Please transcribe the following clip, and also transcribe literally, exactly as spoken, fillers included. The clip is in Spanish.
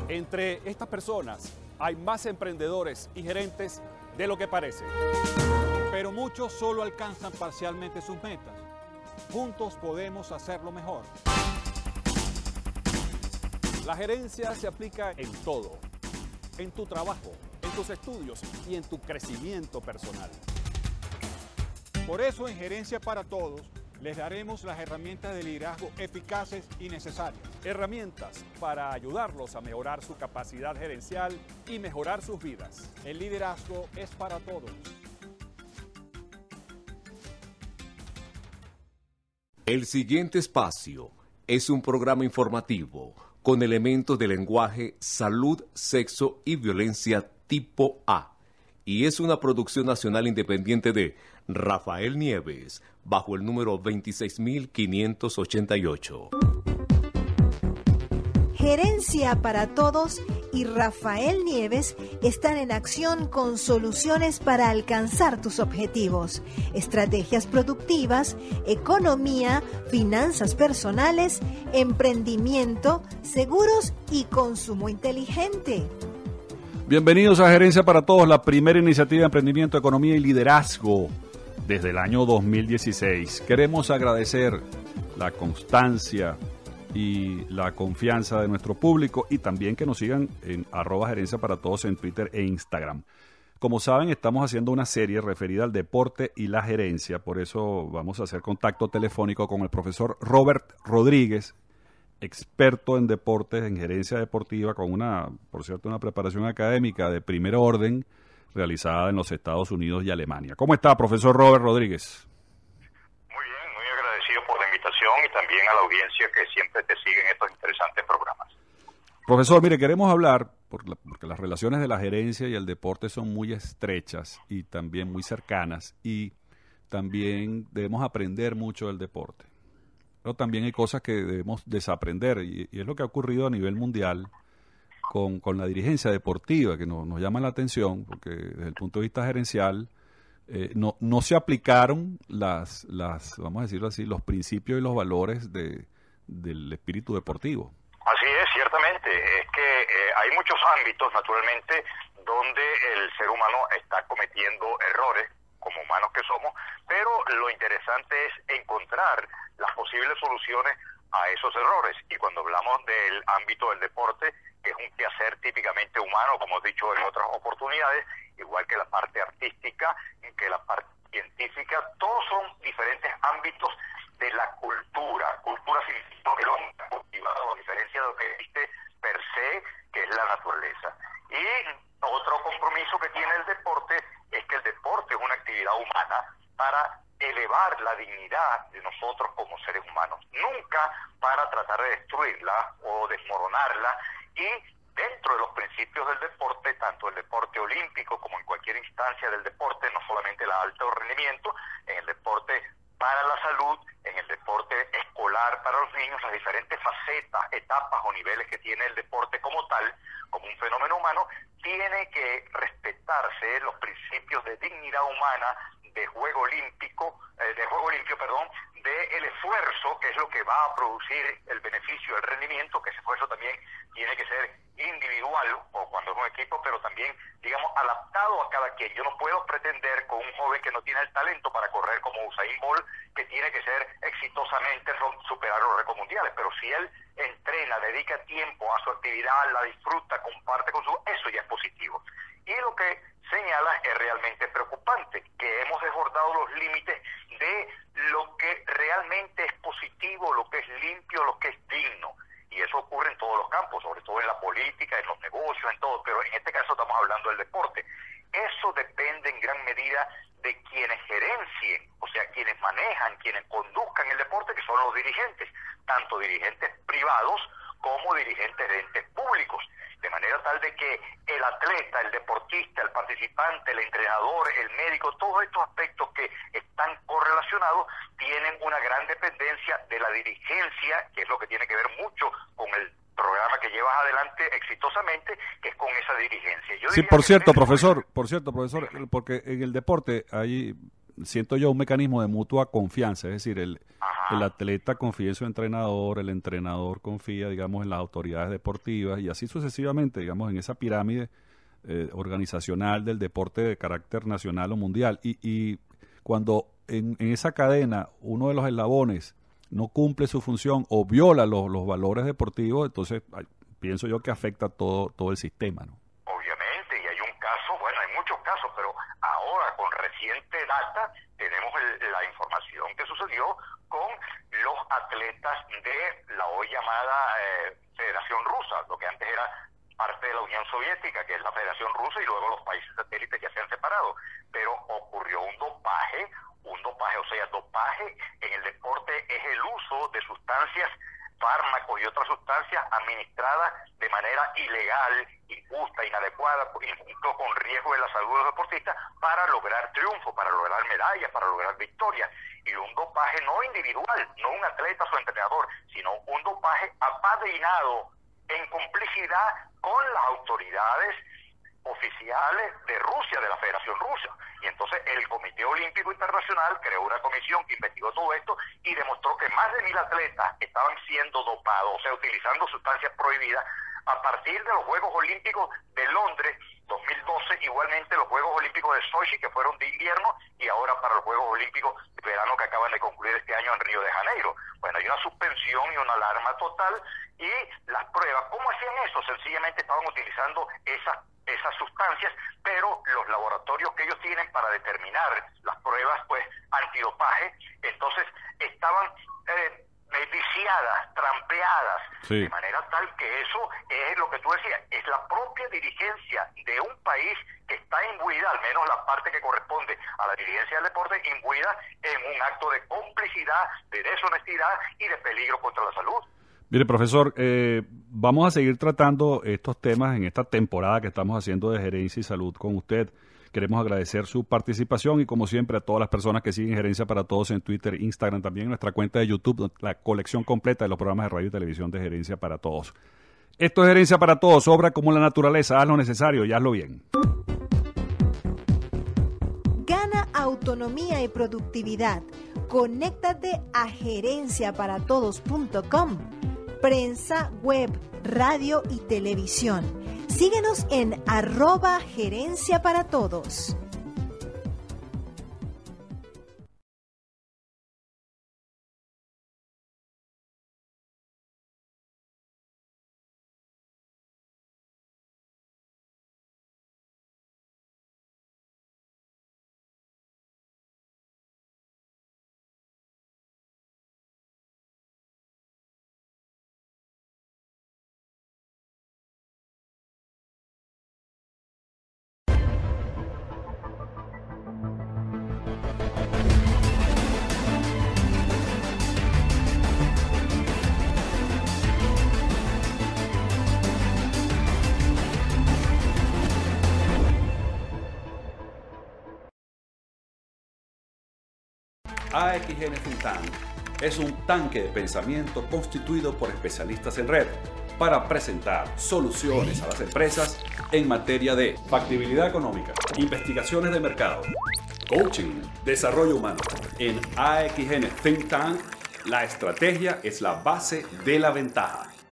Entre estas personas hay más emprendedores y gerentes de lo que parece. Pero muchos solo alcanzan parcialmente sus metas. Juntos podemos hacerlo mejor. La gerencia se aplica en todo, en tu trabajo, en tus estudios y en tu crecimiento personal. Por eso en Gerencia para Todos les daremos las herramientas de liderazgo eficaces y necesarias. Herramientas para ayudarlos a mejorar su capacidad gerencial y mejorar sus vidas. El liderazgo es para todos. El siguiente espacio es un programa informativo con elementos de lenguaje, salud, sexo y violencia tipo A. Y es una producción nacional independiente de Rafael Nieves, bajo el número veintiséis mil quinientos ochenta y ocho. Gerencia para Todos y Rafael Nieves están en acción con soluciones para alcanzar tus objetivos, estrategias productivas, economía, finanzas personales, emprendimiento, seguros y consumo inteligente. Bienvenidos a Gerencia para Todos, la primera iniciativa de emprendimiento, economía y liderazgo desde el año dos mil dieciséis. Queremos agradecer la constancia y la confianza de nuestro público y también que nos sigan en arroba gerencia para todos en Twitter e Instagram. Como saben, estamos haciendo una serie referida al deporte y la gerencia, por eso vamos a hacer contacto telefónico con el profesor Robert Rodríguez, experto en deportes, en gerencia deportiva, con una, por cierto, una preparación académica de primer orden realizada en los Estados Unidos y Alemania. ¿Cómo está, profesor Robert Rodríguez? Muy bien, muy agradecido por la invitación y también a la audiencia que siempre te sigue en estos interesantes programas. Profesor, mire, queremos hablar, por la, porque las relaciones de la gerencia y el deporte son muy estrechas y también muy cercanas, y también debemos aprender mucho del deporte. Pero también hay cosas que debemos desaprender, y, y es lo que ha ocurrido a nivel mundial con, con la dirigencia deportiva, que nos, nos llama la atención, porque desde el punto de vista gerencial eh, no, no se aplicaron las, las, vamos a decirlo así, los principios y los valores de, del espíritu deportivo. Así es, ciertamente. Es que eh, hay muchos ámbitos, naturalmente, donde el ser humano está cometiendo errores, como humanos que somos, pero lo interesante es encontrar las posibles soluciones a esos errores. Y cuando hablamos del ámbito del deporte, que es un quehacer típicamente humano, como he dicho en otras oportunidades, igual que la parte artística, que la parte científica, todos son diferentes ámbitos de la cultura. Cultura significa que lo han cultivado, a diferencia de lo que existe per se, que es la naturaleza. Y otro compromiso que tiene el deporte es que el deporte es una actividad humana para elevar la dignidad de nosotros como seres humanos, nunca para tratar de destruirla o desmoronarla. Y dentro de los principios del deporte, tanto el deporte olímpico como en cualquier instancia del deporte, no solamente el alto rendimiento, en el deporte para la salud, en el deporte escolar para los niños, las diferentes facetas, etapas o niveles que tiene el deporte como tal, como un fenómeno humano, tiene que respetarse los principios de dignidad humana, de juego olímpico, eh, de juego limpio, perdón, de el esfuerzo, que es lo que va a producir el beneficio, el rendimiento, que ese esfuerzo también tiene que ser individual, o cuando es un equipo, pero también, digamos, adaptado a cada quien. Yo no puedo pretender con un joven que no tiene el talento para correr como Usain Bolt, que tiene que ser exitosamente superar los récords mundiales, pero si él entrena, dedica tiempo a su actividad, la disfruta, comparte con su... eso ya es positivo. Y lo que señala es realmente preocupante, que hemos desbordado los límites de lo que realmente es positivo, lo que es limpio, lo que es digno. Y eso ocurre en todos los campos, sobre todo en la política, en los negocios, en todo, pero en este caso estamos hablando del deporte. Eso depende en gran medida de quienes gerencien, o sea, quienes manejan, quienes conduzcan el deporte, que son los dirigentes, tanto dirigentes privados como dirigentes de entes públicos, de manera tal de que el atleta, el deportista, el participante, el entrenador, el médico, todos estos aspectos que están correlacionados tienen una gran dependencia de la dirigencia, que es lo que tiene que ver mucho con el programa que llevas adelante exitosamente, que es con esa dirigencia. Yo sí, por cierto, profesor, por cierto, profesor, porque en el deporte hay, siento yo, un mecanismo de mutua confianza, es decir, el, el atleta confía en su entrenador, el entrenador confía, digamos, en las autoridades deportivas y así sucesivamente, digamos, en esa pirámide eh, organizacional del deporte de carácter nacional o mundial. Y, y cuando en, en esa cadena uno de los eslabones no cumple su función o viola los, los valores deportivos, entonces ay, pienso yo que afecta todo, todo el sistema, ¿no? Obviamente, y hay un caso, bueno, hay muchos casos, pero ahora con reciente data tenemos el, la información que sucedió con los atletas de la hoy llamada eh, Federación Rusa, lo que antes era parte de la Unión Soviética, que es la Federación Rusa, y luego los países satélites ya se han separado. Pero ocurrió un dopaje, un dopaje, o sea, dopaje en el deporte es el uso de sustancias, fármacos y otras sustancias administradas de manera ilegal, injusta, inadecuada, incluso con riesgo de la salud de los deportistas, para lograr triunfo, para lograr medallas, para lograr victorias. Y un dopaje no individual, no un atleta o su entrenador, sino un dopaje apadrinado en complicidad con las autoridades oficiales de Rusia, de la Federación Rusa. Y entonces el Comité Olímpico Internacional creó una comisión que investigó todo esto y demostró que más de mil atletas estaban siendo dopados, o sea, utilizando sustancias prohibidas a partir de los Juegos Olímpicos de Londres dos mil doce, igualmente los Juegos Olímpicos de Sochi, que fueron de invierno, y ahora para los Juegos Olímpicos de verano que acaban de concluir este año en Río de Janeiro. Bueno, hay una suspensión y una alarma total, y las pruebas, ¿cómo hacían eso? Sencillamente estaban utilizando esas esas sustancias, pero los laboratorios que ellos tienen para determinar las pruebas, pues, antidopaje, entonces estaban eh, viciadas, trampeadas, sí, de manera tal que eso es lo que tú decías, es la propia dirigencia de un país que está imbuida, al menos la parte que corresponde a la dirigencia del deporte, imbuida en un acto de complicidad, de deshonestidad y de peligro contra la salud. Mire, profesor, eh, vamos a seguir tratando estos temas en esta temporada que estamos haciendo de Gerencia y Salud con usted. Queremos agradecer su participación y, como siempre, a todas las personas que siguen Gerencia para Todos en Twitter, Instagram, también en nuestra cuenta de YouTube, la colección completa de los programas de radio y televisión de Gerencia para Todos. Esto es Gerencia para Todos, obra como la naturaleza, haz lo necesario y hazlo bien. Gana autonomía y productividad. Conéctate a gerencia para todos punto com. Prensa, web, radio y televisión. Síguenos en arroba gerencia para todos. A X N Think Tank es un tanque de pensamiento constituido por especialistas en red para presentar soluciones a las empresas en materia de factibilidad económica, investigaciones de mercado, coaching, desarrollo humano. En A X N Think Tank, la estrategia es la base de la ventaja.